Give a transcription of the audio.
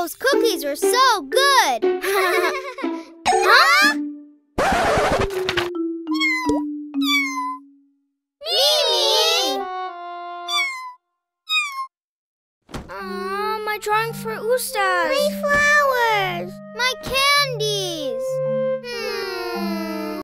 Those cookies are so good! Huh? Mimi! My drawing for Ustaz. My flowers. My candies.